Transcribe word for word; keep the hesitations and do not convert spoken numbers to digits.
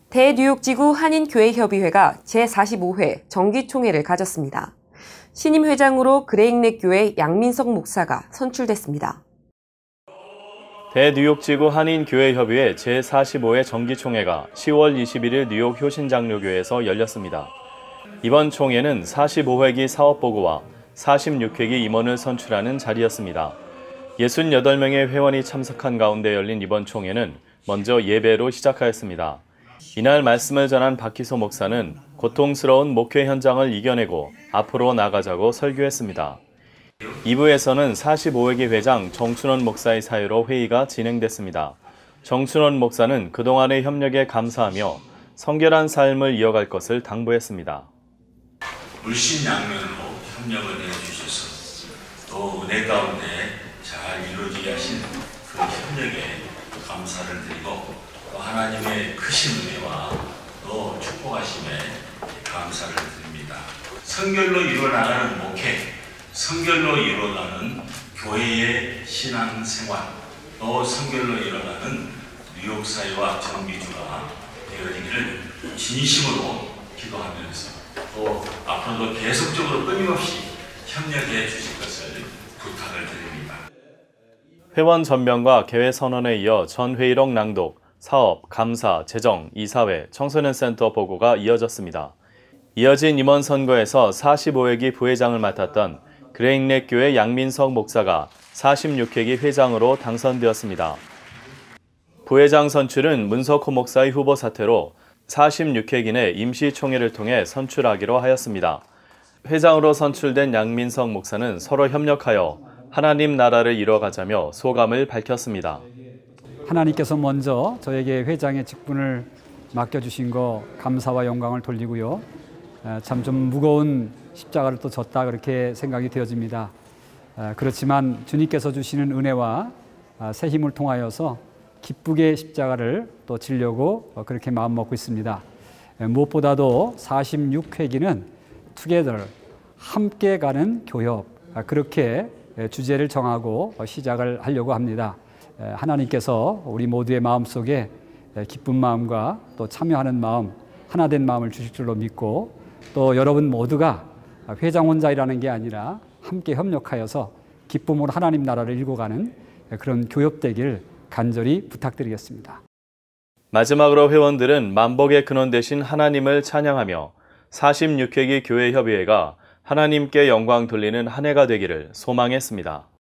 대뉴욕지구 한인교회협의회가 제사십오 회 정기총회를 가졌습니다. 신임 회장으로 그레익넥 교회 양민석 목사가 선출됐습니다. 대뉴욕지구 한인교회협의회 제사십오 회 정기총회가 시월 이십일일 뉴욕 효신장로교회에서 열렸습니다. 이번 총회는 사십오 회기 사업보고와 사십육 회기 임원을 선출하는 자리였습니다. 육십팔 명의 회원이 참석한 가운데 열린 이번 총회는 먼저 예배로 시작하였습니다. 이날 말씀을 전한 박희소 목사는 고통스러운 목회 현장을 이겨내고 앞으로 나가자고 설교했습니다. 이 부에서는 사십오 회기 회장 정춘원 목사의 사유로 회의가 진행됐습니다. 정춘원 목사는 그동안의 협력에 감사하며 성결한 삶을 이어갈 것을 당부했습니다. 물신양면으로 협력을 해주셔서 또 은혜 가운데 잘 이루어지게 하신 그 협력에 감사를 드리고 또 하나님의 크신 은혜와 또 축복하심에 감사를 드립니다. 성결로 이루어나가는 목회, 성결로 이루어가는 교회의 신앙생활, 또 성결로 일어나는 뉴욕 사회와 정비주가 되어지기를 진심으로 기도하면서 또 앞으로도 계속적으로 끊임없이 협력해 주실 것을 부탁을 드립니다. 회원 전명과 개회 선언에 이어 전 회의록 낭독, 사업, 감사, 재정, 이사회, 청소년 센터 보고가 이어졌습니다. 이어진 임원 선거에서 사십오 회기 부회장을 맡았던 그레익넥 교회 양민석 목사가 사십육 회기 회장으로 당선되었습니다. 부회장 선출은 문석호 목사의 후보 사퇴로 사십육 회기 내 임시총회를 통해 선출하기로 하였습니다. 회장으로 선출된 양민석 목사는 서로 협력하여 하나님 나라를 이뤄가자며 소감을 밝혔습니다. 하나님께서 먼저 저에게 회장의 직분을 맡겨주신 거 감사와 영광을 돌리고요. 참 좀 무거운 십자가를 또 졌다 그렇게 생각이 되어집니다. 그렇지만 주님께서 주시는 은혜와 새 힘을 통하여서 기쁘게 십자가를 또 지려고 그렇게 마음먹고 있습니다. 무엇보다도 사십육 회기는 Together, 함께 가는 교협, 그렇게 주제를 정하고 시작을 하려고 합니다. 하나님께서 우리 모두의 마음속에 기쁜 마음과 또 참여하는 마음, 하나된 마음을 주실 줄로 믿고 또 여러분 모두가 회장 혼자 일하는 게 아니라 함께 협력하여서 기쁨으로 하나님 나라를 일궈가는 그런 교협되길 간절히 부탁드리겠습니다. 마지막으로 회원들은 만복의 근원 되신 하나님을 찬양하며 사십육 회기 교회협의회가 하나님께 영광 돌리는 한 해가 되기를 소망했습니다.